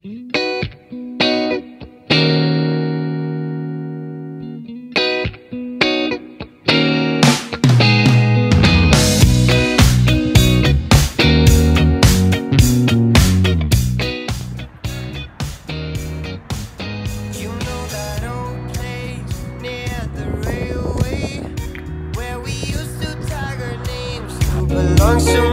You know that old place near the railway where we used to tag our names to belong to